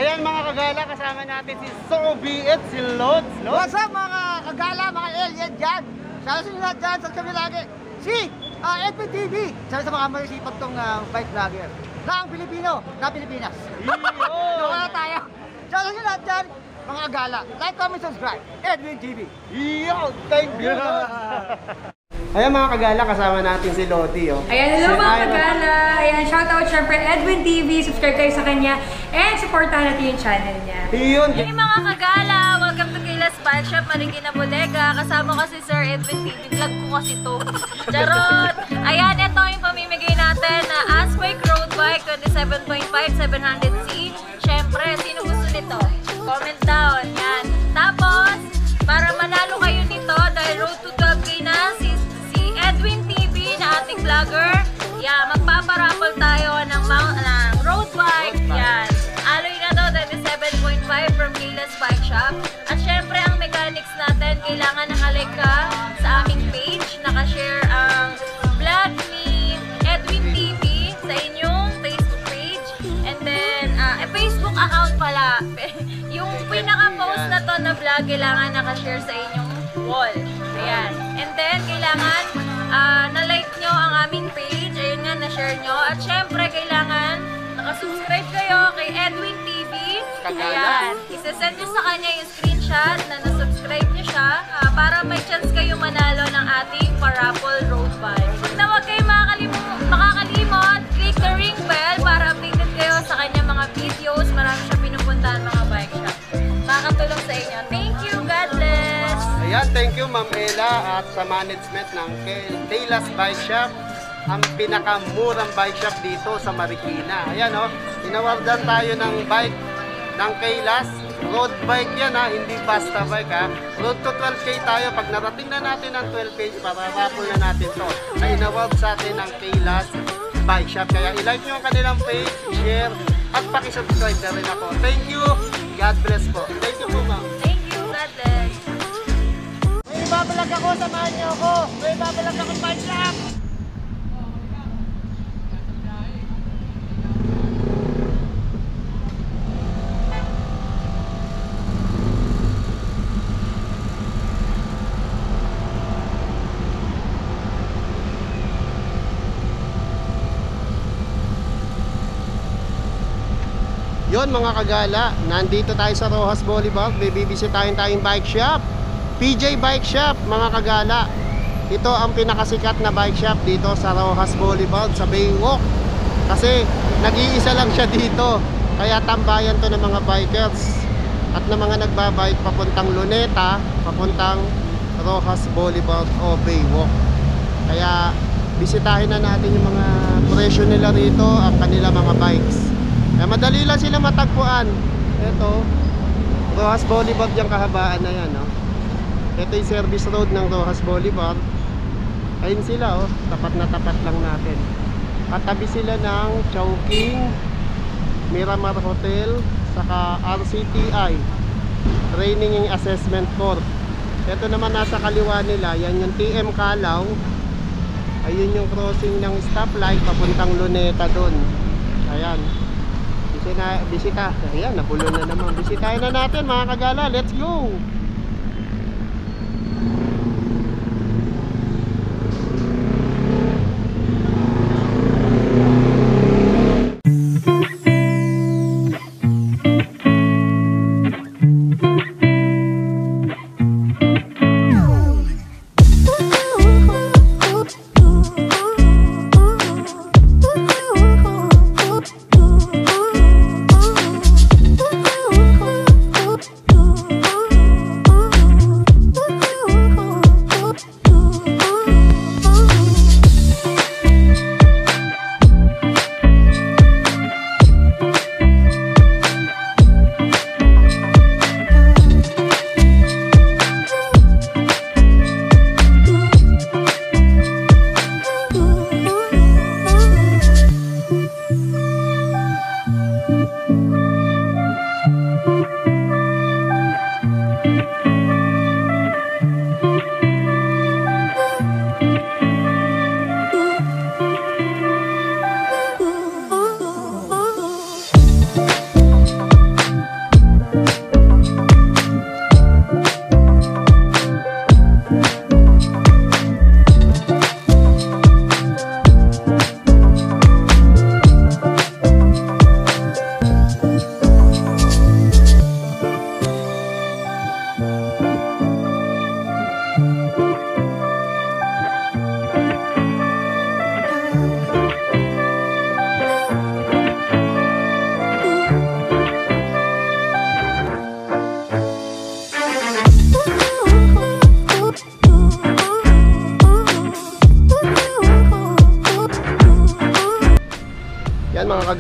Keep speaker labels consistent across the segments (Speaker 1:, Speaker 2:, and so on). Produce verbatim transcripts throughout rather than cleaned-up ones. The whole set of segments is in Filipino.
Speaker 1: Ayan mga kagala, kasama natin si Sobi at si Lods.
Speaker 2: What's up mga kagala, mga alien dyan? Sana sa inyo lahat dyan, sa kami lagi. Si uh, F B T V, sana sa mga marisipag tong uh, bike vlogger na ang Pilipino, na Pilipinas. Doon na tayo. Sana sa inyo lahat dyan, mga kagala. Like, comment, subscribe. Edwin T V.
Speaker 1: Yo, thank you. Ayan mga kagala, kasama natin si Lodi. Oh.
Speaker 3: Ayan, hello mga kagala. Ayan, shoutout syempre Edwin T V. Subscribe kayo sa kanya. And supportahan natin yung channel niya.
Speaker 1: Yun.
Speaker 4: Hey mga kagala, welcome to Kayla's Bike Shop, Marikina Bodega. Kasama ko si Sir Edwin T V. Vlog ko kasi to. Charot! Ayan, ito yung pamimigay natin na Asquake Road Bike twenty-seven point five seven hundred C. Syempre, sino gusto nito? Comment down. Yan. Tapos, para manalo kayo nito, dahil road to twelve K na, si, si Edwin T V na ating vlogger. Yeah, magpaparapol tayo ng, mount, ng road bike. Yan. Aloy na to, twenty-seven point five from Kayla's Bike Shop. At syempre, ang mechanics natin, kailangan nakalik ka sa aming page. Nakashare ang vlog ni Edwin T V sa inyong Facebook page. And then, uh, eh, Facebook account pala. Yung pinaka-post na to na vlog, kailangan nakashare sa inyong wall. Ayan. And then, kailangan uh, na-like nyo ang aming page. Ayun nga, na-share nyo. At syempre, kailangan nakasubscribe kayo kay Edwin T V. Ayan. Isasend nyo sa kanya yung screenshot na nasubscribe nyo siya uh, para may chance kayo manalo ng ating parapol road bike. Na huwag kayo makakalimut, makakalimot, click the ring bell para updated kayo sa kanya mga videos. Marami siya pinupuntahan mga bike shop. Makakatulong sa inyo. Thank you. God bless.
Speaker 1: Ayan, thank you Ma'am Ella at sa management ng Kayla's Bike Shop. Ang pinakamurang bike shop dito sa Marikina. Ayan o, oh, inawardan tayo ng bike ng Kayla's. Road bike yan ha, hindi basta bike ha. Road to twelve K tayo. Pag narating na natin ang twelve K, pararapol na natin to. Na inaward sa atin ng Kayla's Bike Shop. Kaya ilike nyo ang kanilang page, share, at pakisubscribe na rin ako. Thank you. God bless po. Thank you po ma'am.
Speaker 4: Thank you. God bless.
Speaker 2: May ibabalag ako, samahan niyo ako. May ibabalag ako bike shop.
Speaker 1: Yon mga kagala, nandito tayo sa Rojas Boulevard. May bibisitahin tayong bike shop, P J Bike Shop mga kagala. Ito ang pinakasikat na bike shop dito sa Rojas Boulevard sa Baywalk. Kasi nag-iisa lang siya dito. Kaya tambayan to ng mga bikers at ng mga nagbabike papuntang Luneta, papuntang Rojas Boulevard o Baywalk. Kaya bisitahin na natin yung mga presyo nila rito, ang kanila mga bikes. Eh, madali lang sila matagpuan. Ito, Rojas Boulevard yung kahabaan na yan, no? Ito yung service road ng Rojas Boulevard. Ayun sila, oh, tapat na tapat lang natin. Katabi sila ng Chowking, Miramar Hotel, saka R C T I, Training and Assessment Corp. Ito naman nasa kaliwa nila, yan yung T M Calaw. Ayun yung crossing ng stoplight papuntang Luneta doon. Ayan. Bisita, bisita. Ayan, napulo na naman. Bisitahin na natin mga kagala. Let's go!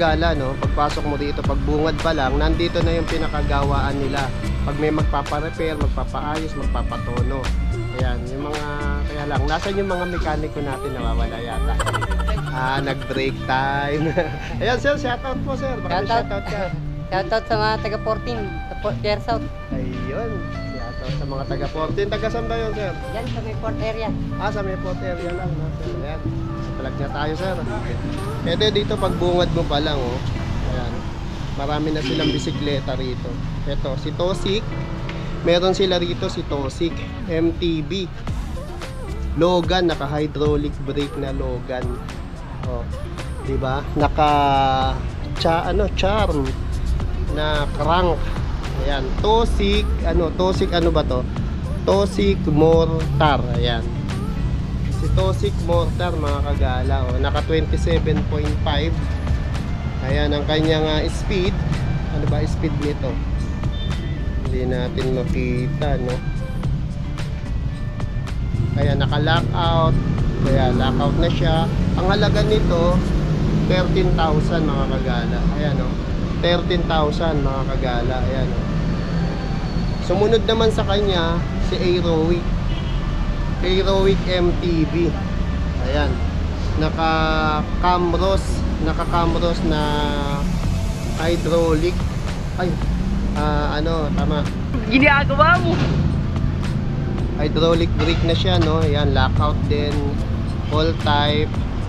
Speaker 1: kagala, no, pagpasok mo dito, pag bungad pa lang, nandito na yung pinakagawaan nila. Pag may magpapa-repair, magpapaayos, magpapatono. Ayan, yung mga, kaya lang, nasan yung mga mekaniko natin nawawala yata? Ah, nag-break time. Ayan, sir, shoutout po, sir. Baka may shoutout ka.
Speaker 5: Shoutout sa mga taga fourteen, sa Pier South.
Speaker 1: Ayun, shoutout sa mga taga fourteen. Taga saan ba yun, sir?
Speaker 5: Yan sa may port area.
Speaker 1: Ah, sa may port area lang, no, sir. Ayan, palag na tayo, sir. Pwede dito, pag bungad mo pa lang, oh. Ayan, marami na silang bisikleta rito. Ito, si Tosik. Meron sila rito si Tosik M T B Logan, naka hydraulic brake na Logan. Oh, 'di ba? Naka cha ano charm na crank. Ayan, Tosik, ano Tosik ano ba to? Tosik Mortar. Ayan. Si Tosik Mortar, mga kagala, oh, naka twenty-seven point five. Ayan ang kanyang uh, speed. Ano ba speed nito? Hindi natin makita, no? Kaya naka-lockout. Kaya lockout na siya. Ang halaga nito thirteen thousand, mga kagala. Ayan, no? thirteen thousand, mga kagala. Ayan, no? Sumunod naman sa kanya si Aerowick. Aerowick M T B. Ayan. Naka-Camros, naka-Camros na hydraulic. Ay, Ah, ano, tama.
Speaker 5: Ginagawa mo!
Speaker 1: Hydraulic brake na siya, no? Ayan, lockout din. All type.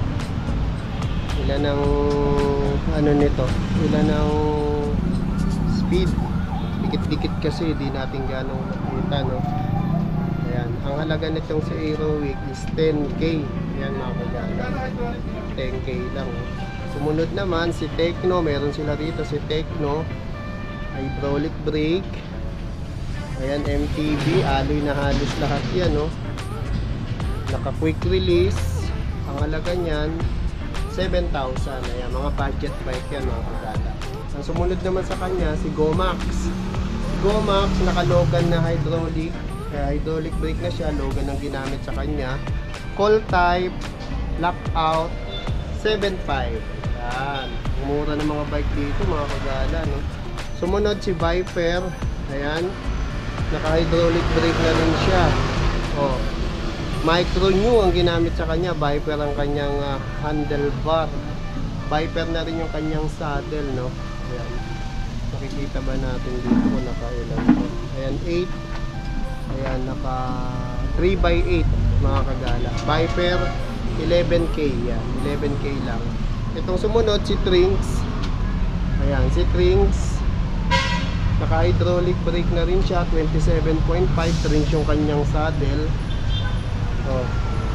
Speaker 1: Ilan ang ano nito? Ilan ang speed? Dikit-dikit kasi, di natin ganong makita, no? Ayan, ang halaga nitong si Aerowick is ten K. Ayan, mga kagala. ten K lang. Sumunod naman si Tecno. Meron sila dito si Tecno. Hydraulic brake. Ayan, M T B, alloy na halos lahat yan, no? Naka quick release. Ang halaga niyan seven thousand. Ayan, mga budget bike yan, mga kagala. Ang sumunod naman sa kanya si Gomax. Gomax, naka Logan na hydraulic. Kaya hydraulic brake na siya, Logan ang ginamit sa kanya. Call type, lockout, seven five. Ayan, mura ng mga bike dito, mga kagala, no? Sumunod si Viper. Ayan, naka-hydraulic brake na rin siya. Oh, micro new ang ginamit sa kanya. Viper ang kanyang uh, handlebar. Viper na rin yung kanyang saddle, no? Ayan, makikita ba natin dito kung naka-ilan to? Ayan, eight. Ayan, naka three by eight, mga kagala. Viper, eleven K. Yan, eleven K lang. Itong sumunod si Trinks. Ayan, si Trinks, naka hydraulic brake na rin siya, twenty-seven point five. Trinks yung kanyang saddle. Oh,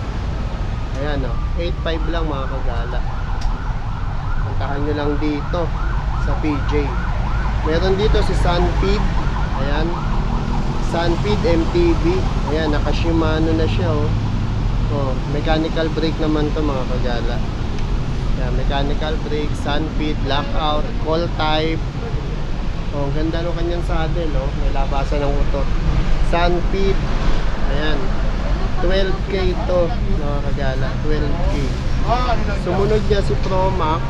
Speaker 1: ayan, oh, eight five lang, mga kagala. Puntahan nyo lang dito sa P J. Meron dito si Sunpeed. Ayan, Sunpeed M T B. Ayan, naka Shimano na siya, oh. Oh, mechanical brake naman to, mga kagala. Ayan, mechanical brake, Sunpeed, lockout, call type. Oh, ang ganda ng kanyang saddle, oh. May labasan ng utot. Sunpeed. Ayan, twelve K to, mga kagala, twelve K. Sumunod niya si Promax.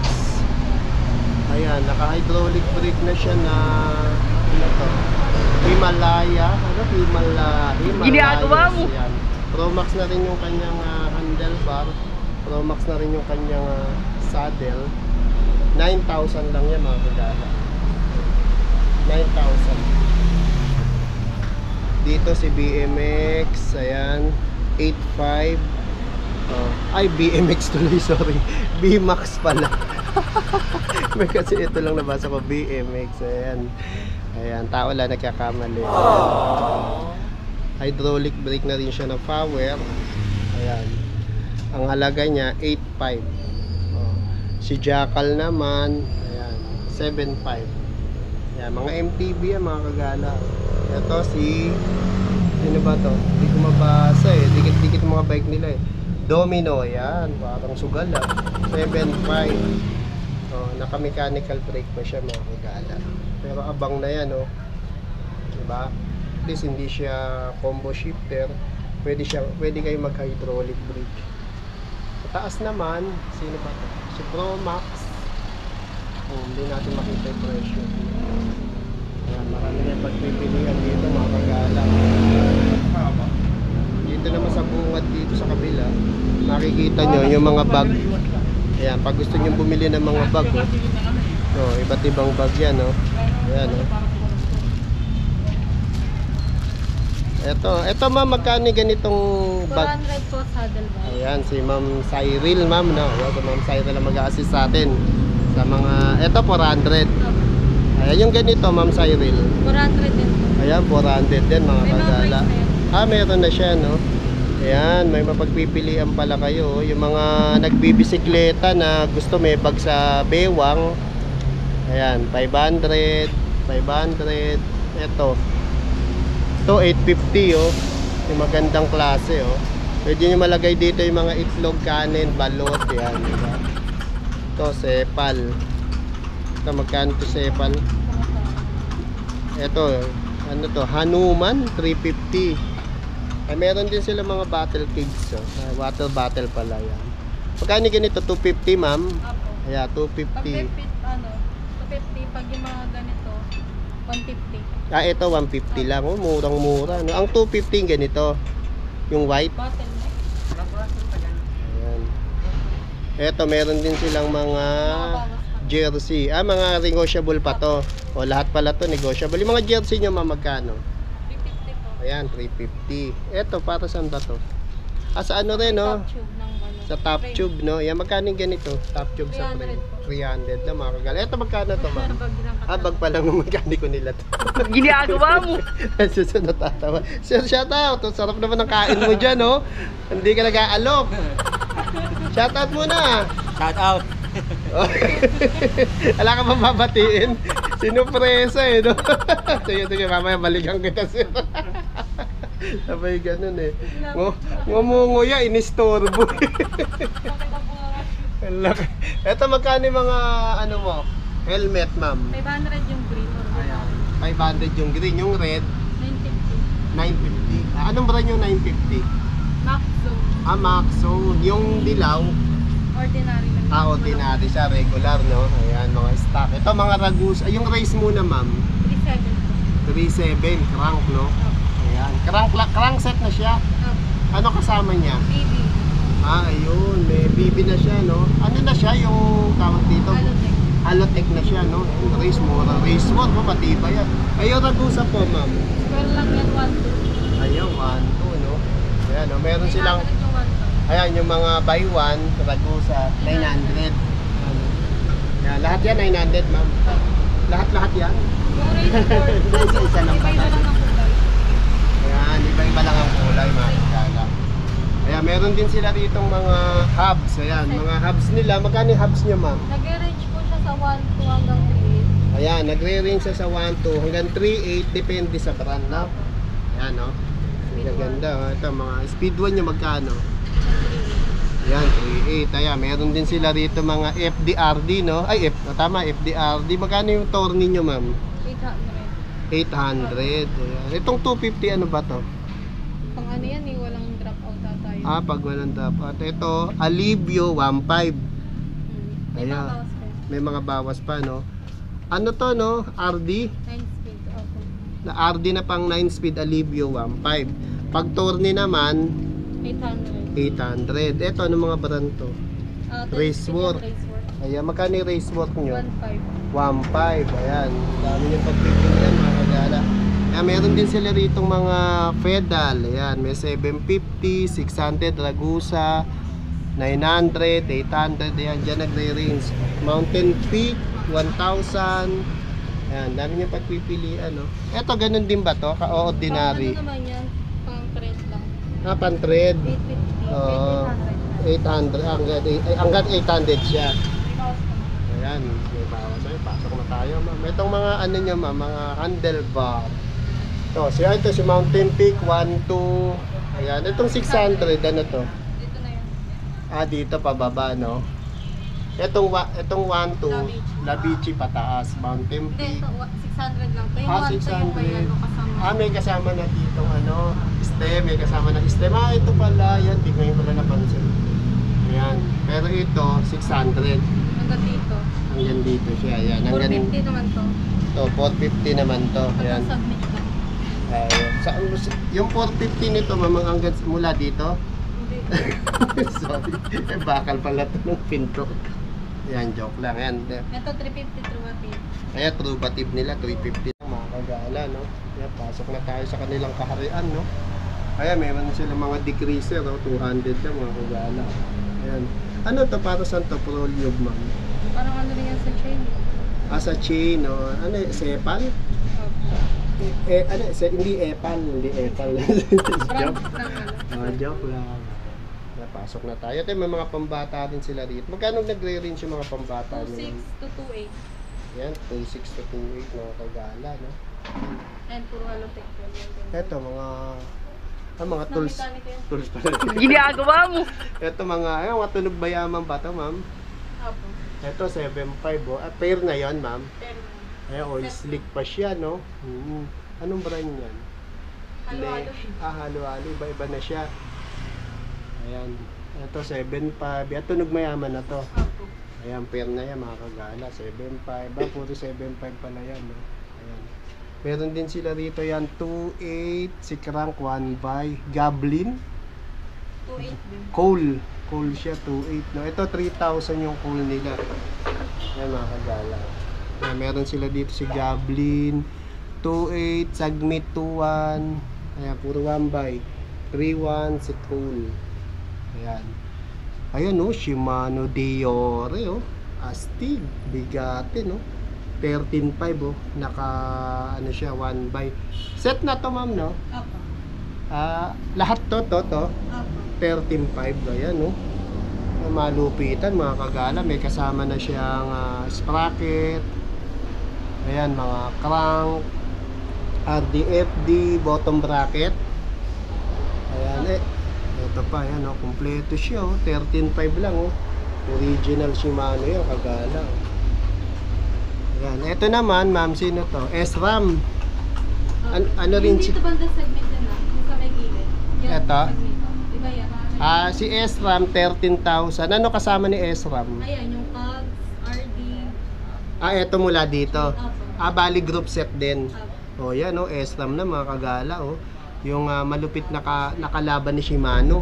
Speaker 1: Ayan, naka-hydraulic brake na siya na ano to? Himalaya. Ano? Himalaya. Himalaya.
Speaker 5: Ginagawa mo!
Speaker 1: Ayan. Promax na rin yung kanyang uh, handlebar. Promax na rin yung kanyang uh, saddle. nine thousand lang yan, mga kagala. nine thousand. Dito si B M X. Ayan, eight five. Oh, ay, B M X tuloy, sorry. B-Max pala. May kasi ito lang nabasa ko, B M X. Ayan. Ayan, tao lang nagkakamali. Ayan. Hydraulic brake na rin siya na power. Ayan. Ang halaga niya, eight five. Oh. Si Jackal naman, ayan, seven five. Ayan, mga M T B yan, mga kagala. Ito si, ano ba to? Hindi ko mabasa eh. Dikit-dikit mga bike nila eh. Domino, yan, parang sugal ah. seven five. Oh, naka-mechanical brake pa siya, mga kagala. Pero abang na yan, oh. Diba? At least hindi siya combo shifter. Pwede siya, pwede kayo mag-hydraulic brake. Sa taas naman, sino ba to? Si Promax. hindi natin makita yung presyo. Ayan, marami na yung pagpipilian dito mga kagala. Dito naman sa bungad dito sa kabila, makikita nyo yung mga bag. Ayan, pag gusto nyo bumili ng mga bag, oh. So, iba't ibang bag yan, oh. Ayan, oh. Ito, ito ma'am, magkano ganitong
Speaker 4: four
Speaker 1: bag?
Speaker 4: hundred po saddle bag.
Speaker 1: Ayan, si Ma'am Cyril, ma'am, no? Ayan, si Ma'am Cyril ang mag-a-assist sa atin. Sa mga, ito, four hundred. Ayan, yung ganito, Ma'am Cyril.
Speaker 4: four hundred din po.
Speaker 1: Ayan, four hundred din, mga
Speaker 4: May mga
Speaker 1: kagala.
Speaker 4: price na yan.
Speaker 1: Ah, meron na siya, no? Ayan, may mapagpipilian pala kayo. Yung mga nagbibisikleta na gusto may bag sa bewang. Ayan, five hundred, five hundred. Ito. Ito, eight fifty, oh. Yung magandang klase, oh. Pwede nyo malagay dito yung mga itlog, kanin, balot. Yan, diba? Ito, sepal. Ito, magkano to sepal? Ito, ano to? Hanuman, three fifty. Ay, meron din sila mga battle cakes, oh. Ah, water bottle pala yan. Magkano ganito? two fifty, ma'am?
Speaker 4: Apo.
Speaker 1: Ayan, two
Speaker 4: Pag
Speaker 1: fifty.
Speaker 4: fifty, ano, two fifty. Pag yung mga ganito, one fifty.
Speaker 1: Ah, ito, one fifty lang. Oh, murang-mura. No? Ang two fifty ganito. Yung white.
Speaker 4: Bottleneck.
Speaker 1: Ayan. Eto, meron din silang mga jersey. Ah, mga negotiable pa to. O, lahat pala to negotiable. Yung mga jersey nyo, ma'am, magkano?
Speaker 4: three fifty po.
Speaker 1: Ayan, three fifty. Eto, para saan ba to? Ah, sa ano rin, no?
Speaker 4: Top tube ng ano.
Speaker 1: Sa top
Speaker 4: frame.
Speaker 1: tube, no? Yan, magkano yung ganito? Top tube sa
Speaker 4: three hundred
Speaker 1: frame.
Speaker 4: po.
Speaker 1: three hundred na, mga kagala. Eto, magkano to, ma'am?
Speaker 4: Bag lang
Speaker 1: Ah, bag pa lang ng mekaniko nila to.
Speaker 5: Ginagawa mo.
Speaker 1: Susunod natatawa. Sir, shout out. Ang sarap naman ng kain mo dyan, oh. Hindi ka nag-aalok. Shout out muna.
Speaker 2: Shout out.
Speaker 1: Wala ka bang babatiin? Sinupresa eh, no? Sige, sige, mamaya balikan kita, sir. Sabay ganun eh. Ngo- Ngumunguya, inistorbo. Ito, magkano yung mga, ano mo, helmet, ma'am?
Speaker 4: five hundred yung green or
Speaker 1: five hundred yung green, yung red,
Speaker 4: nine fifty.
Speaker 1: nine fifty. Ah, anong brand yung nine fifty?
Speaker 4: Max Zone.
Speaker 1: Ah, Max. So, yung dilaw,
Speaker 4: Ordinary lang.
Speaker 1: ah, ordinary siya, regular, no? Ayan, mga stock. Ito, mga ragus. Ay, yung race muna, ma'am.
Speaker 4: three seven po.
Speaker 1: three seven, crank, no? Ayan. Crank, la- crank set na siya. Ano kasama niya?
Speaker 4: Baby.
Speaker 1: Ah, ayun. May B B na siya, no? Ano na siya, yung tawag dito?
Speaker 4: Alotech.
Speaker 1: Halotech na siya, no? Yung race mo, race mo, matibay yan. Ayun, ragusa po, ma'am.
Speaker 4: Square lang yan, one two.
Speaker 1: Ayun, one, two, no? Ayan, no? Meron silang,
Speaker 4: eight hundred yung one two.
Speaker 1: ayan, yung mga buy one, ragusa, nine hundred. Ano? Ayan, lahat yan, nine hundred, ma'am. Lahat-lahat yan.
Speaker 4: Yung race board,
Speaker 1: Isa-isa lang
Speaker 4: iba-iba
Speaker 1: pala.
Speaker 4: lang ang kulay.
Speaker 1: Ayan, iba-iba lang ang kulay, mga kagala. Ayan, meron din sila ditong mga hubs. Ayan, mga hubs nila. Magkano yung hubs nyo, ma'am?
Speaker 4: Nag-range po siya sa one two hanggang three eight.
Speaker 1: Ayan, nagre-range siya sa one two hanggang three eight. Depende sa brand, no? Ayan, no? Ang ganda, oh. Ito, mga speed one nyo, magkano? Ayan, three eight. Ayan, meron din sila rito mga F D R D, no? Ay, F, oh, tama, F D R D. Magkano yung tour ninyo, ma'am?
Speaker 4: eight hundred.
Speaker 1: eight hundred. Ayan. Itong two fifty, ano ba to?
Speaker 4: Pang ano yan eh, walang drop out ata yun.
Speaker 1: Ah, pag walang drop out. Ito, Alivio one five.
Speaker 4: Hmm. May
Speaker 1: Ayan.
Speaker 4: bawas pa.
Speaker 1: May mga bawas pa, no? Ano to, no? R D?
Speaker 4: nine speed. Opo.
Speaker 1: Na R D na pang nine speed Alivio one five. Pag tourni naman,
Speaker 4: eight hundred.
Speaker 1: eight hundred. Ito, ano mga brand to?
Speaker 4: Ah,
Speaker 1: Racework.
Speaker 4: Racework.
Speaker 1: Ayan, magkano yung racework nyo?
Speaker 4: one five.
Speaker 1: one five. Ayan, dami yung pagpipilian, mga kagala. Ayan, meron din sila ritong mga pedal. Ayan, may seven fifty, six hundred, Ragusa, nine hundred, eight hundred. Ayan, dyan nagre-range. Mountain Peak, one thousand. Ayan, dami yung pagpipilian, no? Ito, ganun din ba to? Ka-ordinary.
Speaker 4: Pang ano naman yan? Pang thread lang.
Speaker 1: Ah, pan-thread.
Speaker 4: eight fifty.
Speaker 1: Oo.
Speaker 4: eight hundred.
Speaker 1: eight hundred. Hanggang hanggang eight hundred siya.
Speaker 4: May bawas pa.
Speaker 1: Ayan, may bawas. Ay, pasok na tayo, ma'am. Itong mga ano nyo, ma'am, mga handlebar. Ito, siya ito, si Mountain Peak, one, two. Ayan, itong six hundred, ano to?
Speaker 4: Dito na yun.
Speaker 1: Ah, dito pababa, no? Itong, wa- itong one, two, Labici pataas, Mountain
Speaker 4: Hindi,
Speaker 1: Peak.
Speaker 4: ito, wa- six hundred lang. Ito yung
Speaker 1: Ah,
Speaker 4: one
Speaker 1: six
Speaker 4: to yung may
Speaker 1: hundred.
Speaker 4: ano kasama.
Speaker 1: Ah, may kasama na dito, ano, stem, may kasama na stem. Ah, ito pala, yan, di ko yung pala napansin. Ayan, pero ito, six hundred.
Speaker 4: one hanggang dito.
Speaker 1: Hanggang dito siya. Ayan.
Speaker 4: four
Speaker 1: Hanggang
Speaker 4: fifty naman to.
Speaker 1: to, four fifty naman to. Ayan.
Speaker 4: Hanggang submit ka.
Speaker 1: Ayun. Sa, yung four fifty nito, mamang hanggang mula dito.
Speaker 4: Hindi.
Speaker 1: Sorry. Eh, bakal pala ito ng pinto. Ayan, joke lang. Ayan.
Speaker 4: Ito, three fifty true mati.
Speaker 1: Kaya true batib nila, three fifty lang, mga kagala, no? Kaya pasok na tayo sa kanilang kaharian, no? Kaya meron sila mga decreaser, no? two hundred lang, mga kagala. Ayan. Ano to para saan to? Prolium, ma'am?
Speaker 4: Parang ano rin yan sa chain.
Speaker 1: Ah, sa chain, no? Ano, sepal? Eh, eh, ano, se, hindi epal, hindi epal. Joke. Ah, joke lang. Napasok na tayo. Ito may mga pambata din sila dito. Magkano nagre-range yung mga pambata
Speaker 4: two six
Speaker 1: nyo?
Speaker 4: to two eight.
Speaker 1: Yan, two six to two eight, mga kagala, no?
Speaker 4: And puro halo technical yan.
Speaker 1: Ito, mga ah, mga tools.
Speaker 4: Mekaniko yan.
Speaker 1: Tools pala.
Speaker 5: Ginagawa mo.
Speaker 1: Ito mga, ay, mga tunog bayaman ba ito, ma'am?
Speaker 4: Apo.
Speaker 1: Ito, seven five, oh. Ah, pair na yon, ma'am.
Speaker 4: Pero,
Speaker 1: Ay, oil slick pa siya, no? Hmm. Anong brand yan?
Speaker 4: halo-halo.
Speaker 1: Hindi. Ah, halo-halo. Iba-iba na siya. Ayan. Ito, seven five. Yan, tunog mayaman na to.
Speaker 4: Apo.
Speaker 1: Ayan, pair na yan, mga kagala. seven five. Ba, puro seven five pala yan, no? Ayan. Meron din sila rito yan, two eight, si Crank, one by, Goblin,
Speaker 4: two eight din.
Speaker 1: Cole. Cole siya, two eight, no? Ito, three thousand yung Cole nila. Ayan, mga kagala. Ayan, meron sila dito si Goblin, two eight, Sagmit, two one. Ayan, puro one by, three one, si Cole. Ayan. Ayan, no? Shimano Diore, oh. Astig, bigate, no? thirteen five, oh. Naka, ano siya, one by. Set na to, ma'am, no?
Speaker 4: Apo.
Speaker 1: Ah, lahat to, to, to.
Speaker 4: Apo.
Speaker 1: thirteen five, ayan, no? Malupitan, mga kagala. May kasama na siyang ah, sprocket. Ayan, mga crank, R D F D, bottom bracket. Ayan, eh. Ito pa, ayan, oh. Kompleto siya, oh. thirteen five lang, oh. Original Shimano yun, kagala, oh. Ayan, ito naman, ma'am, sino to? S-RAM. An- ano rin si...
Speaker 4: Dito banda segment yan na, yung sa may gilid. Yan,
Speaker 1: Eto?
Speaker 4: segment to. Diba yan?
Speaker 1: Ah, si S-RAM, thirteen thousand. Ano kasama ni S-RAM?
Speaker 4: Ayan, yung cogs, R D.
Speaker 1: Ah, eto mula dito.
Speaker 4: Apo.
Speaker 1: Ah, bali group set din.
Speaker 4: Apo.
Speaker 1: Oh, yan, oh, S-RAM na, mga kagala, oh. Yung ah, malupit na ka, nakalaban ni Shimano.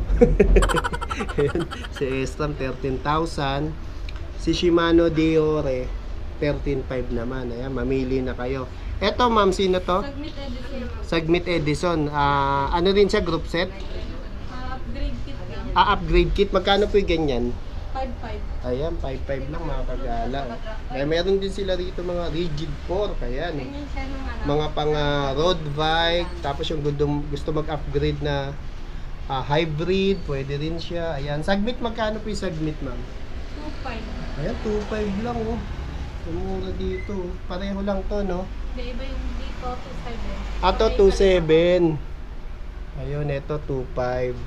Speaker 1: Ayan, si S-RAM, thirteen thousand. Si Shimano Diore, thirteen five naman. Ayan, mamili na kayo. Eto, ma'am, sino to?
Speaker 4: Submit edition po.
Speaker 1: Sagmit Edison. Ah, ano rin siya, group set?
Speaker 4: Uh, upgrade kit lang.
Speaker 1: Ah, upgrade kit. Magkano po yung ganyan?
Speaker 4: five five.
Speaker 1: Ayan, five five lang, mga kagala. Kaya meron din sila rito mga rigid core. Kaya, no?
Speaker 4: Ganyan siya nung ano.
Speaker 1: Mga pang ah, road bike. Tapos yung gusto, gusto mag-upgrade na ah, hybrid, pwede rin siya. Ayan, Sagmit, magkano po yung Sagmit, ma'am?
Speaker 4: two five.
Speaker 1: Ayan, two five lang, oh. Mura dito. Pareho lang to, no?
Speaker 4: Hindi, iba yung dito, two seven.
Speaker 1: Ato, two seven. Ayun, ito, two five.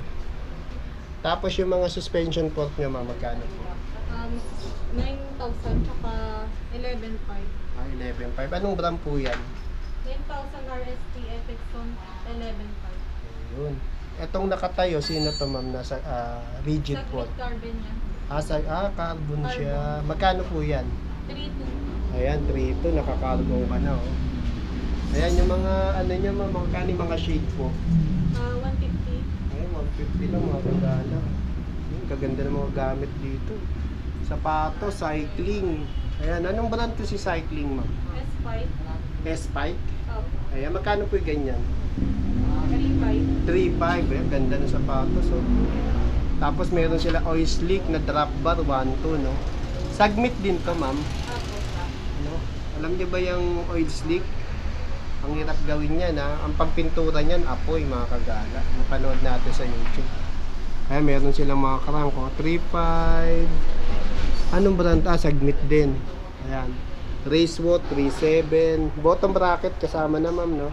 Speaker 1: Tapos yung mga suspension port nyo, ma'am, magkano po?
Speaker 4: Um, nine thousand tsaka eleven five.
Speaker 1: Ah, eleven five. Anong brand po yan?
Speaker 4: nine thousand R S T F X on eleven five.
Speaker 1: Ayun. Etong nakatayo, sino to, ma'am? Nasa ah, rigid port.
Speaker 4: Submit carbon yan.
Speaker 1: Ah, sa, ah, carbon siya. Magkano po yan?
Speaker 4: three two.
Speaker 1: Ayan, three two. Nakakargo ka na, oh. Ayan, yung mga, ano nyo, ma'am, magkano yung mga shade po?
Speaker 4: Uh, one fifty.
Speaker 1: Ayan, one fifty lang, mga kagala. Ayan, kaganda ng mga gamit dito. Sapato, cycling. Ayan, anong brand to si cycling, ma'am?
Speaker 4: S five.
Speaker 1: S-Spike.
Speaker 4: Up.
Speaker 1: Ayan, magkano po yung ganyan?
Speaker 4: three five.
Speaker 1: three five, eh. Ganda ng sapatos, oh. Tapos meron sila oil slick na drop bar, one two, no? Sagmit din to, ma'am.
Speaker 4: Apo.
Speaker 1: No? Alam niyo ba yung oil slick? Ang hirap gawin niya, na ang pagpintura niyan, apoy, mga kagala. Mapanood natin sa YouTube. Ayan, meron silang mga karangko. three five. Anong brand? Ah, Sagmit din. Ayan. Racewood, three seven. Bottom bracket kasama na, ma'am, no?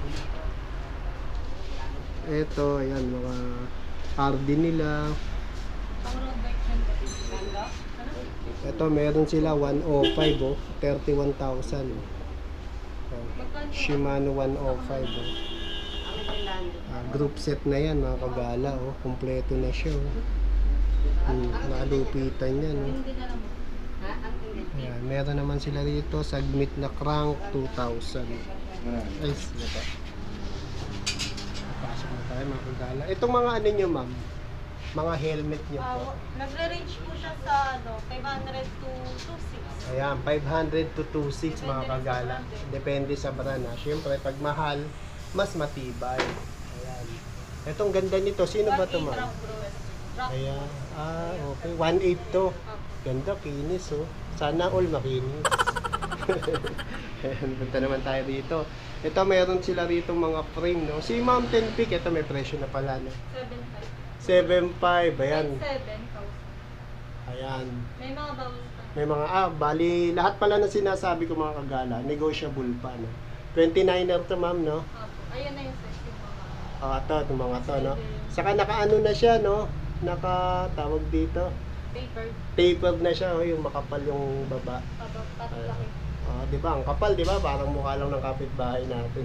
Speaker 1: Ito, ayan, mga R D nila.
Speaker 4: Pang road bike yan. Ganda. Ano?
Speaker 1: Ito, meron sila one oh five, oh. thirty-one thousand. Oh.
Speaker 4: Magkano?
Speaker 1: Shimano one oh five, oh. Ah, group set na yan, mga kagala, oh. Kompleto na siya, oh. Hmm, nalupitan yan, oh.
Speaker 4: Hindi na lang.
Speaker 1: Ayan, meron naman sila rito, Sagmit na crank, two thousand. Ay, sige pa. Pasok na tayo mga kagala. Itong mga ano nyo, ma'am? Mga helmet nyo po.
Speaker 4: Uh, Nagre-range po siya sa ano, five hundred to two six.
Speaker 1: Ayan, five hundred to two six mga kagala. Depende sa brand ha. Siyempre, pag mahal, mas matibay. Ayan. Itong ganda nito, sino ba ito, ma'am? Ayan. Ah, okay. one eight to. Ganda, kinis oh. Sana all makinis. Ayan, punta naman tayo dito. Ito, meron sila rito mga frame, no? Si Mountain Peak, ito may presyo na pala, no?
Speaker 4: seven five.
Speaker 1: seven five, ayan.
Speaker 4: seven thousand.
Speaker 1: Ayan.
Speaker 4: May mga bawas pa.
Speaker 1: May mga, ah, bali, lahat pala na sinasabi ko mga kagala, negotiable pa, no? twenty-niner to, ma'am, no?
Speaker 4: Opo. Ayun na yung size yung mga.
Speaker 1: Ah, ito, itong mga to, no? Saka nakaano na siya, no? Naka, tawag dito,
Speaker 4: Paper.
Speaker 1: tapered na siya, oh, yung makapal yung baba.
Speaker 4: Opo. Pat
Speaker 1: Ayan.
Speaker 4: laki.
Speaker 1: Ah, di ba? Ang kapal, di ba? Parang mukha lang ng kapitbahay natin.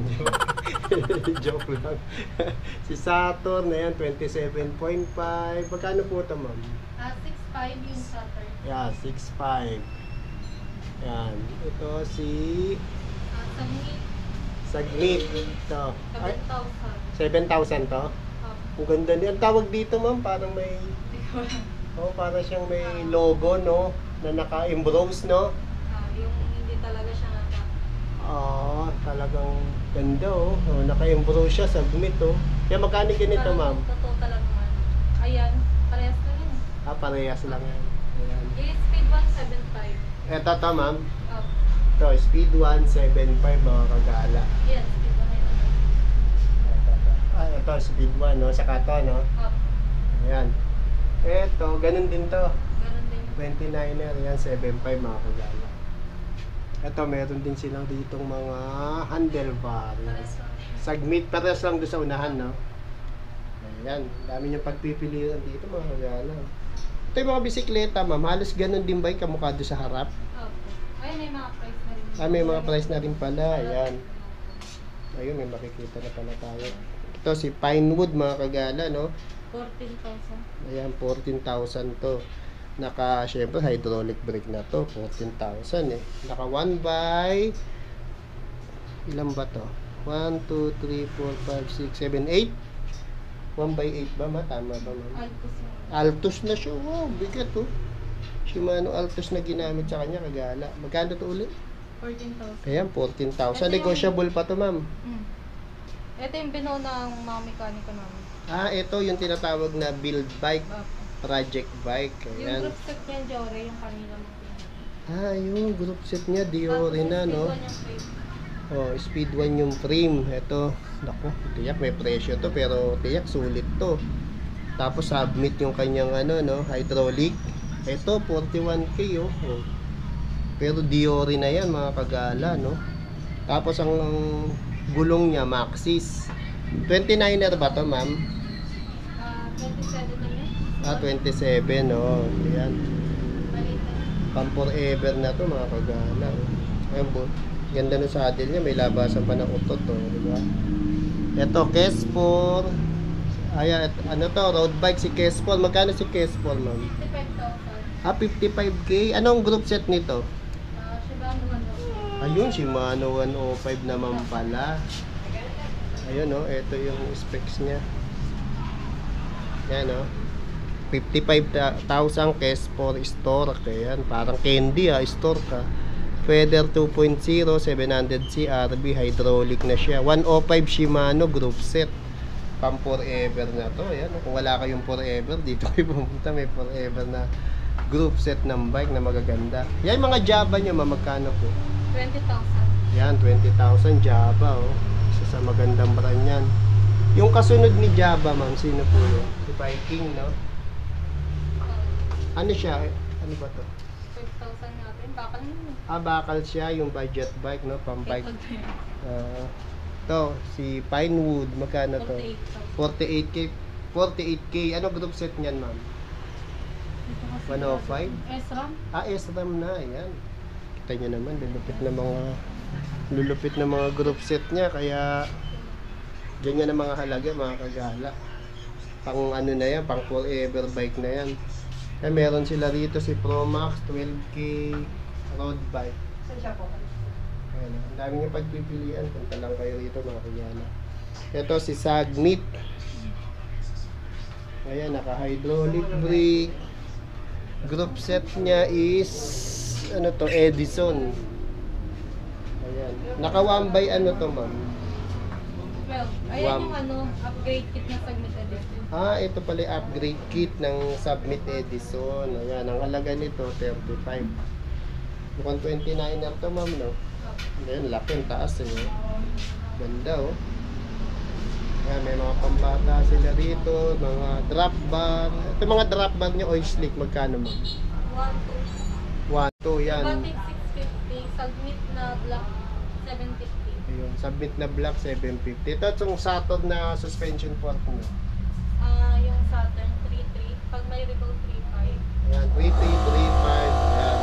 Speaker 1: Joke lang. Si Saturn, ayan, twenty-seven point five. Magkano po ito, ma'am?
Speaker 4: Ah, six five yung Saturn.
Speaker 1: Yeah, six five. Yan. Ito si
Speaker 4: Ah, Sagmit.
Speaker 1: Sagmit. Ito. Ay,
Speaker 4: seven thousand.
Speaker 1: seven thousand to?
Speaker 4: Opo.
Speaker 1: Ang ganda niya. Ang tawag dito, ma'am, parang may... Oh, parang siyang may logo, no? Na naka-emboss, no?
Speaker 4: Ah, yung hindi talaga siya naka.
Speaker 1: Ah, talagang ganda, oh. Oh, naka-emboss siya, Sagmit, oh. Kaya magkano ganito, ma'am?
Speaker 4: Totoo talaga naman. Ayan. Parehas na yun.
Speaker 1: Ah, parehas lang yan. Ayan.
Speaker 4: Yung speed one seven five.
Speaker 1: Eto to, ma'am.
Speaker 4: Opo.
Speaker 1: Ito, speed one seventy-five, mga kagala.
Speaker 4: Yan, speed one yun.
Speaker 1: Ito, ito. Ah, ito, speed one, no? Saka to, no?
Speaker 4: Opo.
Speaker 1: Ayan. Eto, ganun din to.
Speaker 4: Ganun din.
Speaker 1: twenty-niner, yan, seven five mga kagala. Ito, meron din silang ditong mga handlebar.
Speaker 4: Parehas lang.
Speaker 1: Sagmit, parehas lang doon sa unahan, no? Ayan, dami niyong pagpipilian dito mga kagala. Ito yung mga bisikleta, ma'am. Halos ganun din ba yung kamukha doon sa harap?
Speaker 4: Opo. Ayun, may mga price na rin.
Speaker 1: Ah, may mga price na rin pala. Ayan. Ayun, may makikita na pala tayo. Ito, si Pinewood mga kagala, no?
Speaker 4: fourteen thousand.
Speaker 1: Ayan, fourteen thousand to. Naka, syempre, hydraulic brake na to. fourteen thousand eh. Naka one by... Ilan ba to? one, two, three, four, five, six, seven, eight? one by eight ba ma? Tama ba ma?
Speaker 4: Altos yun.
Speaker 1: Altos na siya. Wow, bigat oh. Shimano Altos na ginamit sa kanya, kagala. Magkano to ulit?
Speaker 4: fourteen thousand.
Speaker 1: Ayan, fourteen thousand.
Speaker 4: Ito yung-
Speaker 1: Negotiable pa to, ma'am.
Speaker 4: Mm. Ito yung binuo ng mga mekaniko namin.
Speaker 1: Ah, ito yung tinatawag na build bike,
Speaker 4: Opo.
Speaker 1: project bike.
Speaker 4: Yung
Speaker 1: Ayan.
Speaker 4: group set niya, Jore, yung kanila mo.
Speaker 1: Ah, yung group set niya, Diori na, no?
Speaker 4: Speed one yung frame.
Speaker 1: Oh, speed one yung frame. Ito, naku, tiyak may presyo to, pero tiyak sulit to. Tapos submit yung kanyang ano, no, hydraulic. Ito, forty-one K, oh. Oh. Pero Diori na yan, mga kagala, no? Tapos ang gulong niya, Maxxis. twenty-niner ba to, ma'am?
Speaker 4: Ah, twenty-seven na yun.
Speaker 1: Ah, twenty-seven, oh. Ayan.
Speaker 4: Maliit na yun.
Speaker 1: Pang forever na to, mga kagala. Oh. Ayan po. Ganda ng saddle niya, may labasan pa ng utot, oh, di ba? Ito, Kespor. Ayan, et- ano to, road bike si Kespor. Magkano si Kespor, ma'am?
Speaker 4: fifty-five thousand.
Speaker 1: Ah, fifty-five K. Anong group set nito?
Speaker 4: Ah, Shibano ano.
Speaker 1: Ayun, Shimano one oh five naman pala. Ayun, oh, ito yung specs niya. Yan, oh. fifty-five thousand Kespor store. Ayan, parang candy, ah, store ka. Feather two point oh, seven hundred C R B, hydraulic na siya. one oh five Shimano group set. Pang forever na to. Ayan, kung wala kayong forever, dito kayo pumunta. May forever na group set ng bike na magaganda. Yan, mga Java nyo, magkano po?
Speaker 4: twenty thousand.
Speaker 1: Yan, twenty thousand Java, oh. Isa sa magandang brand yan. Yung kasunod ni Java, ma'am, sino po yun? Si Viking, no? Ano siya? Ano ba to?
Speaker 4: five thousand natin. Bakal yun.
Speaker 1: Ah, bakal siya, yung budget bike, no? Pang bike. Ah, to, si Pinewood, magkano to?
Speaker 4: forty-eight thousand.
Speaker 1: forty-eight K. forty-eight K. Ano group set niyan, ma'am? one oh five?
Speaker 4: S-RAM.
Speaker 1: Ah, S RAM na, ayan. Kita nyo naman, lulupit na mga lulupit na mga group set niya, kaya ganyan ang mga halaga, mga kagala. Pang ano na yan, pang forever bike na yan. Kaya meron sila rito si Pro Max, twelve K. road bike.
Speaker 3: Saan siya po?
Speaker 1: Ayan, ang dami nyo pagpipilian. Punta lang kayo rito mga kagala. Ito si Sagmit. Ayan, naka-hydraulic brake. Group set niya is ano to, Edison. Ayan. Naka one by ano to, ma'am?
Speaker 4: Well, ayan
Speaker 1: Wow.
Speaker 4: yung ano, upgrade kit na Sagmit Edition.
Speaker 1: Ah, ito pala yung upgrade kit ng Submit Edison. Ayan, ang halaga nito, thirty-five. Mukhang twenty-niner to, ma'am, no? Ayan, laki ang taas, eh. Ganda, oh. Ayan, may mga pambata sila rito, mga drop bar. Ito mga drop bar niya, oil slick, magkano, ma'am?
Speaker 4: one, two.
Speaker 1: one, two, yan.
Speaker 4: Batik six fifty, Sagmit na black seven fifty.
Speaker 1: Ayun, Submit na black, seven fifty. Ito, itong Saturn na suspension fork mo.
Speaker 4: Ah, yung Saturn three three, pag may remote three five.
Speaker 1: Ayan, three three three five. Ayan.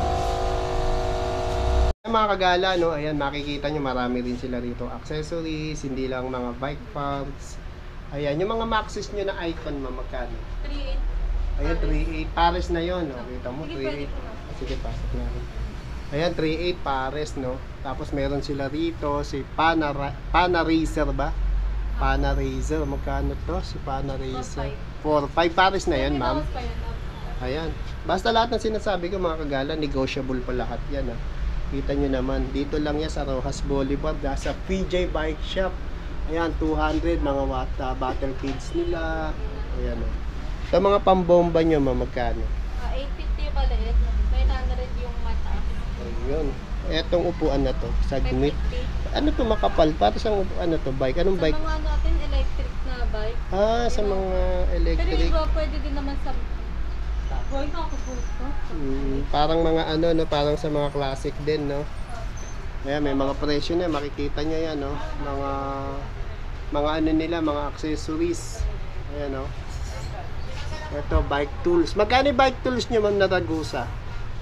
Speaker 1: Ayan, mga kagala, no? Ayan, makikita nyo marami rin sila rito accessories, hindi lang mga bike parts. Ayan, yung mga maxis nyo na icon, mamagkano?
Speaker 4: three eight.
Speaker 1: Ayan, three eight pares na yon, no? Kita mo,
Speaker 4: Sige,
Speaker 1: three eight.
Speaker 4: pwede po.
Speaker 1: Sige, pasok na rin. Ayan, three eight pares, no? Tapos meron sila rito, si Panara Panaracer ba? Panaracer, magkano to? Si Panaracer. four five pares na yan, ma'am.
Speaker 4: Pa yun, no?
Speaker 1: Ayan. Basta lahat ng sinasabi ko mga kagala, negotiable pa lahat yan. Ha. Kita nyo naman, dito lang yan sa Rojas Boulevard, sa P J Bike Shop. Ayan, two hundred mga watt, uh, battle kids nila. Ayan. Oh. Sa mga pambomba nyo, magkano?
Speaker 4: Ah, eight fifty yung maliit, nine hundred yung mata.
Speaker 1: Ayun. Etong upuan na to, Sagmit.
Speaker 4: five fifty.
Speaker 1: Ano to makapal? Para sa ano to, bike? Anong
Speaker 4: Sa
Speaker 1: bike?
Speaker 4: mga natin, electric na bike.
Speaker 1: Ah, sa mga
Speaker 4: Pero
Speaker 1: electric.
Speaker 4: iba, pwede din naman sa... Boy, nakakapulot ko.
Speaker 1: Mm, parang mga ano, no, parang sa mga classic din, no. Ayan, may mga presyo na, makikita nyo yan, no. Mga mga ano nila, mga accessories. Ayan, no. Ito, bike tools. Magkano yung bike tools nyo, ma'am, na Ragusa?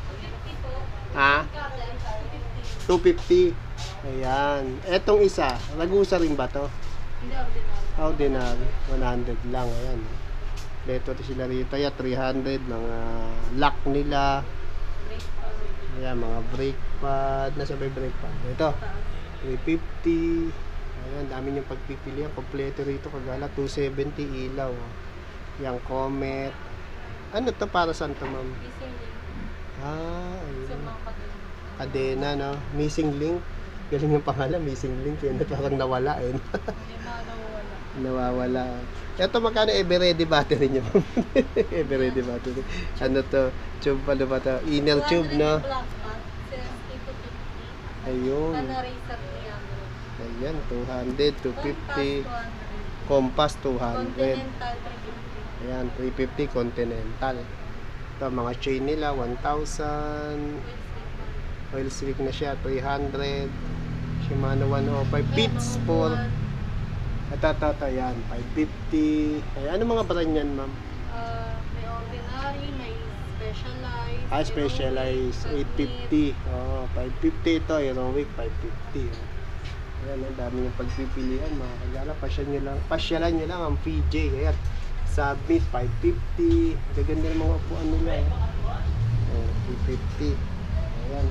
Speaker 1: Ha? two fifty. Ayan. Etong isa, Ragusa rin ba to?
Speaker 4: Hindi ordinary.
Speaker 1: Ordinary, one hundred lang. Ayan. Beto sila rito. Ayan, three hundred. Mga lock nila.
Speaker 4: Brake pad.
Speaker 1: Ayan, mga brake pad. Nasa may brake pad? Ito, three fifty. Ayan, dami niyong pagpipilian. Kompleto rito, kagala. two seventy ilaw. Yang Comet. Ano to, para saan to, ma'am?
Speaker 4: Missing link.
Speaker 1: Ah,
Speaker 4: Sa
Speaker 1: ayun.
Speaker 4: mga kadena.
Speaker 1: Cadena, no? Missing link. Galing yung pangalan, missing link. Yun, parang nawala, eh.
Speaker 4: Yung mga nawawala.
Speaker 1: Nawawala. Ito, magkano everyday battery nyo? Everyday battery. Ano to? Tube pa ba to? Inner tube, no?
Speaker 4: two hundred yung black mat. Seventy to fifty.
Speaker 1: Ayun.
Speaker 4: Panaracer three hundred.
Speaker 1: Ayan, two hundred, two fifty.
Speaker 4: Compass two hundred.
Speaker 1: Compass, two hundred.
Speaker 4: Continental three fifty.
Speaker 1: Ayan, three fifty Continental. Ito, mga chain nila, one thousand. Oil slick na siya, three hundred. Shimano one oh five. Pits for... Ito, ito, ito, yan, five fifty. Ayan, ano mga brand yan, ma'am?
Speaker 4: Uh, may ordinary, may specialized.
Speaker 1: Ah, specialized, eight fifty. Oh, five fifty ito, heroic, five fifty. Ayan, ang dami yung pagpipilian, mga kagala. Pasyalan nyo lang, pasyalan nyo lang ang P J. Ayan, Submit, five fifty. Gaganda ng mga upuan nila. Eh. Oh, two fifty. Ayan.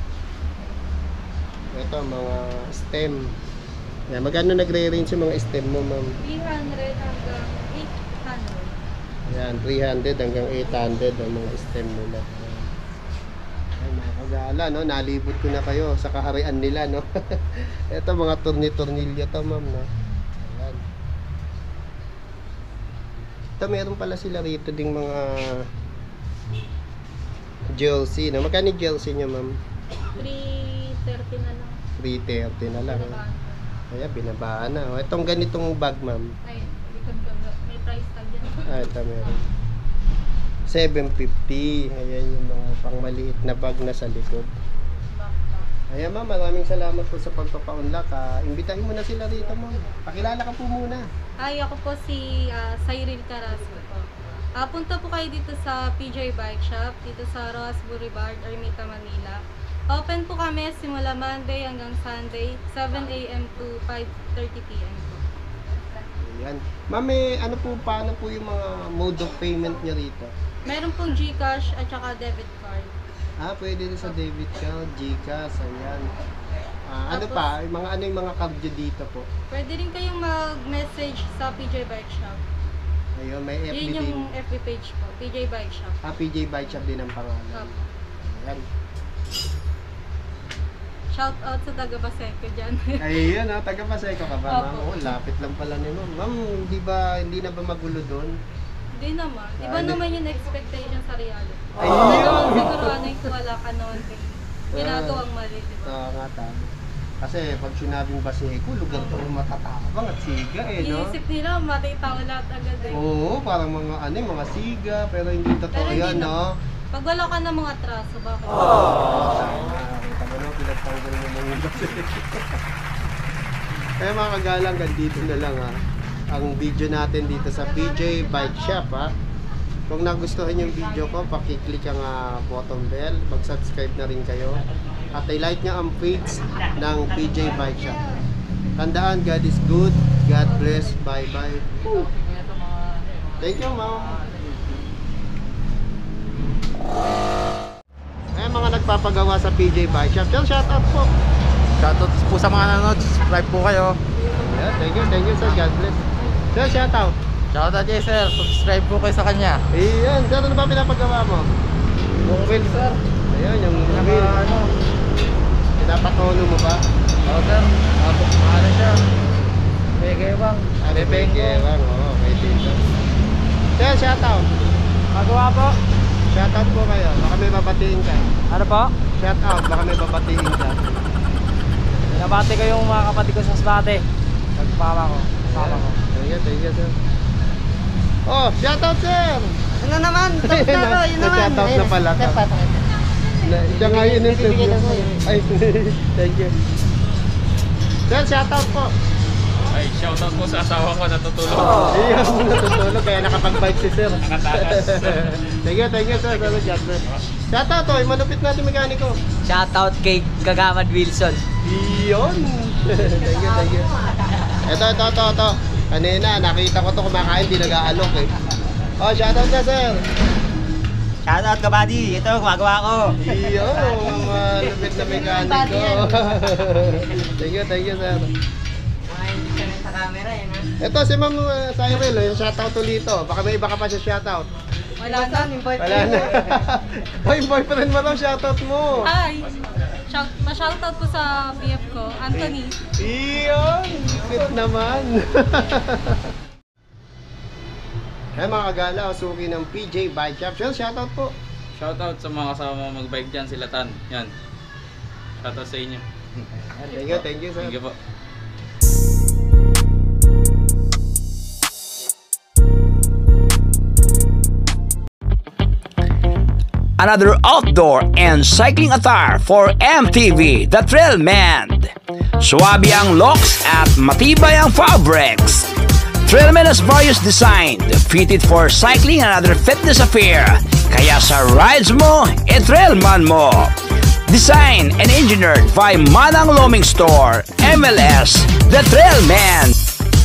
Speaker 1: Ito, mga stem. Ayan, magkano nagre-range yung mga stem mo, ma'am?
Speaker 4: three hundred hanggang eight hundred.
Speaker 1: Ayan, three hundred hanggang eight hundred ang mga stem nila. Ay, mga kagala, no? Nalibot ko na kayo sa kaharian nila, no? Ito, mga torni-tornilyo to, ma'am, no? Ayan. Ito, meron pala sila rito ding mga jersey, no? Magkano yung jersey nyo, ma'am?
Speaker 4: three thirty na lang.
Speaker 1: three thirty na lang.
Speaker 4: Binabaan ko.
Speaker 1: Ayan, binabaan na. O, itong ganitong bag, ma'am.
Speaker 4: Ay, likod ka ba? May price tag yan.
Speaker 1: Ah, ito meron. seven fifty. Ayan yung mga pangmaliit na bag na sa likod.
Speaker 4: Backpack.
Speaker 1: Ayan ma'am, maraming salamat po sa pagpapaunlak. Ah, imbitahin mo na sila rito ma'am. Pakilala ka po muna.
Speaker 4: Ay, ako po si uh, Cyril Carrasco po. Uh, punta po kayo dito sa P J Bike Shop, dito sa Rojas Boulevard, Ermita, Manila. Open po kami simula Monday hanggang Sunday, seven a m to five thirty p m po.
Speaker 1: Ayan. Ma'am, eh, ano po, paano po yung mga mode of payment niyo rito?
Speaker 4: Meron pong GCash at saka debit card.
Speaker 1: Ah, pwede din sa debit card, Gcash, ayan. Ah, ano pa? Yung mga ano yung mga card nyo dito po?
Speaker 6: Pwede rin kayong mag-message sa P J Bike Shop.
Speaker 1: Ayun, may F B
Speaker 6: Yun
Speaker 1: din.
Speaker 6: yung F B page ko, P J Bike Shop.
Speaker 1: Ah, P J Bike Shop din ang pangalan.
Speaker 6: Opo.
Speaker 1: Ayan.
Speaker 6: Shout out sa taga Baseco dyan.
Speaker 1: Ayun, ah, taga Paseco ka ba, ma'am?
Speaker 6: Opo.
Speaker 1: Oh, lapit lang pala ni ma'am. Ma'am, hindi ba, hindi na ba magulo doon?
Speaker 6: Hindi naman. Iba
Speaker 1: Ah, di-
Speaker 6: naman yung expectation sa reality.
Speaker 1: Ayun.
Speaker 6: Hindi naman siguro ano yung wala ka naman kay ginagawang mali, di ba?
Speaker 1: Oo nga, tama. Kasi pag sinabing Baseco, lugar to yung matatabang at siga eh, no?
Speaker 6: Iisip nila, matitaw lahat agad eh.
Speaker 1: Oo, parang mga ano, yung mga siga, pero hindi totoo
Speaker 6: Pero hindi
Speaker 1: yan, no?
Speaker 6: Pag wala ka ng mga atraso, bakit?
Speaker 1: Oh. Kita mo no, pinagtanggol mo mga Baseco. Kaya mga kagalang, dito na lang ha. Ang video natin dito sa P J Bike Shop ha. Kung nagustuhan yung video ko, pakiclick ang uh, button bell, mag-subscribe na rin kayo. At i-like nyo ang page ng P J Bike Shop. Tandaan, God is good. God bless. Bye-bye. Thank you, ma'am. Ayan mga nagpapagawa sa P J Bike Shop. Sir, shoutout po.
Speaker 7: Shoutout po sa mga nanonood, subscribe po kayo.
Speaker 1: Yeah, thank you, thank you sir. God bless. Sir, shoutout.
Speaker 7: Shoutout kayo sir, subscribe po kayo sa kanya.
Speaker 1: Ayan, sir, ano ba pinapagawa mo?
Speaker 7: Yung wheel sir,
Speaker 1: Ayan, yung
Speaker 7: pinaka
Speaker 1: wheel.
Speaker 7: ano,
Speaker 1: Pinapatono mo ba?
Speaker 7: oh sir, tapos ano siya, pege bang,
Speaker 1: Bebeke, lang. Oo, okay dito. Sir, shoutout.
Speaker 7: magawa po.
Speaker 1: Shoutout po kayo. Baka may babatiin ka.
Speaker 7: Ano po?
Speaker 1: Shoutout, baka may babatiin ka.
Speaker 7: Binabati ko yung mga kapatid ko sa Sbate. Pagpapa ko, papa ko.
Speaker 1: Thank you, thank you, sir. Oh, shoutout, sir!
Speaker 5: Ano naman? Tapos na ako, yun naman.
Speaker 1: Nag-shoutout na pala ka.
Speaker 5: Dapat.
Speaker 1: Na- Siya nga yun yung
Speaker 5: Bibigyan
Speaker 1: interview
Speaker 5: ko
Speaker 1: mo.
Speaker 5: sa'yo.
Speaker 1: Ay, thank you. Sir, shoutout po.
Speaker 8: Ay, shoutout po sa asawa ko natutulog.
Speaker 1: Ayun, natutulog kaya nakapag-bike si sir.
Speaker 8: Nakatakas.
Speaker 1: Thank you, thank you, sir. Sir, God bless. Shoutout, oh, yung malupit natin mekaniko.
Speaker 5: Shoutout kay Kagamad Wilson.
Speaker 1: Iyon. Thank you, thank you. Ito, ito, ito, ito. Kanina, nakita ko to kumakain, di nag-aalok eh. Oh, shoutout na, sir.
Speaker 2: Shoutout ka, buddy. Ito, gumagawa ko.
Speaker 1: Iyon, malupit na mekaniko. Thank you, thank you, sir.
Speaker 5: Mga hindi ka na sa camera, yan ha.
Speaker 1: Ito, si Ma'am uh, Cyril, yung shoutout ulit ito. Baka may iba ka pa siya shoutout.
Speaker 6: Wala na.
Speaker 1: Wala na. Ay, boyfriend mo lang, shoutout mo.
Speaker 6: Hi! Shout, ma-shoutout ko sa B F ko, Anthony.
Speaker 1: Iyon, sweet naman. Ay mga kagala, suki ng P J Bike Shop. Sir, shoutout po.
Speaker 8: Shoutout sa mga kasama mo magbike dyan, sila Tan. Yan. Shoutout sa inyo.
Speaker 1: Thank you, thank you, sir.
Speaker 8: Thank you po.
Speaker 9: Another outdoor and cycling attire for M T V, The Trail Man. Suwabe ang looks at matibay ang fabrics. Trailman has various design fitted for cycling and other fitness affair. Kaya sa rides mo, e-Trailman mo. Designed and engineered by Manang Loming Store, M L S, The Trail Man.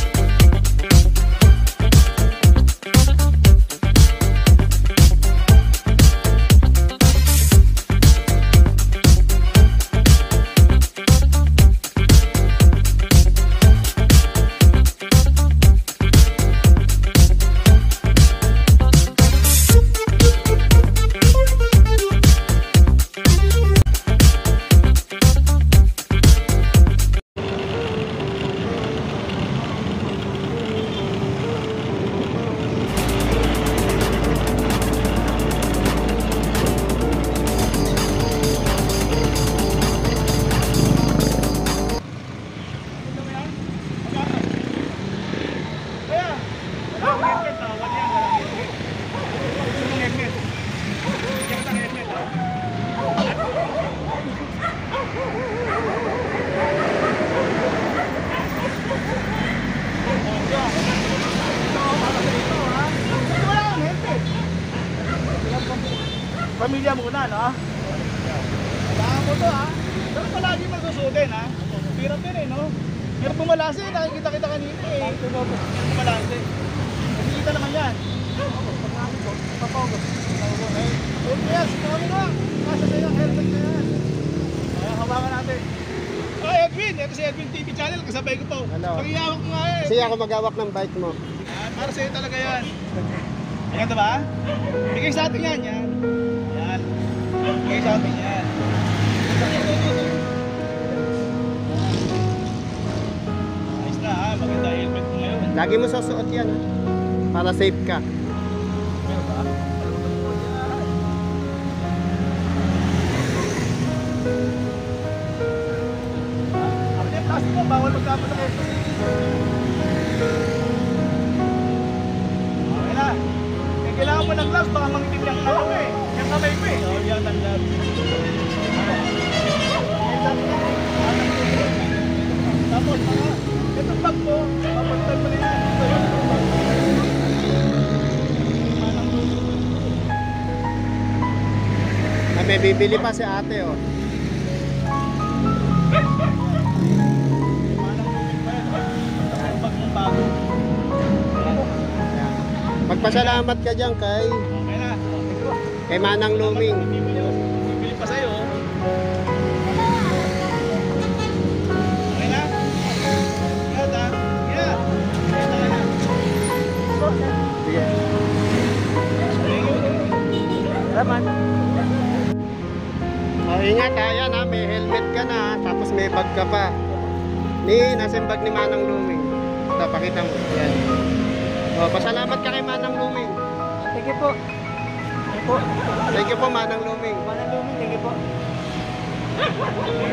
Speaker 2: Pamilya muna, no? Kailangan mo to, ha? Pero palagi magsusutin, ha? Hirap din, eh, no? Hirap bumalase, nakikita kita kanina, eh. Hirap bumalase. Nakikita naman yan. Pag namin ko, papawag. Okay, yes, kami na. Kasya sa'yo, helmet na yan.
Speaker 10: Kaya hawakan natin. Oh, Edwin! Ito si Edwin T V channel. Kasabay ko to.
Speaker 1: Hello.
Speaker 10: Pag-iawak mo nga eh.
Speaker 1: Kasi ako magawak ng bike mo.
Speaker 10: Yan, para sa'yo talaga yan. Ayan ito ba? Bigay sa atin yan. Yan. Yan. Bigay sa atin yan. Ayos na ha. Maganda helmet mo ngayon.
Speaker 1: Lagi mo susuot yan ha. Para safe ka.
Speaker 10: Meron ba? Ako yung plastic mo. Bawal magkapot na kayo. Okay na. Kaya kailangan mo ng gloves. Baka mangitim yung ano eh. Yung kamay ko eh. Oh, yan ang gloves. Tapos mga, itong bag mo, papagtan mo na yan. Ito yun, itong bag.
Speaker 1: Ah, may bibili pa si ate oh.
Speaker 10: Bag mong bago.
Speaker 1: Magpasalamat ka dyan kay,
Speaker 10: Okay na.
Speaker 1: kay Manang Luming.
Speaker 10: Bibili pa sa'yo. Okay na? Ingat ha. Ingat. Ingat na na.
Speaker 1: Sige.
Speaker 10: Thank you.
Speaker 1: Salamat. Oh, ingat ha, yan ha, may helmet ka na, tapos may bag ka pa. Ni, nasa yung bag ni Manang Luming. Ito, pakita mo. Yan. Oh, pasalamat ka kay Manang Luming.
Speaker 7: Thank you po. Thank you po.
Speaker 1: Thank you po, Manang Luming.
Speaker 7: Manang Luming, thank you po.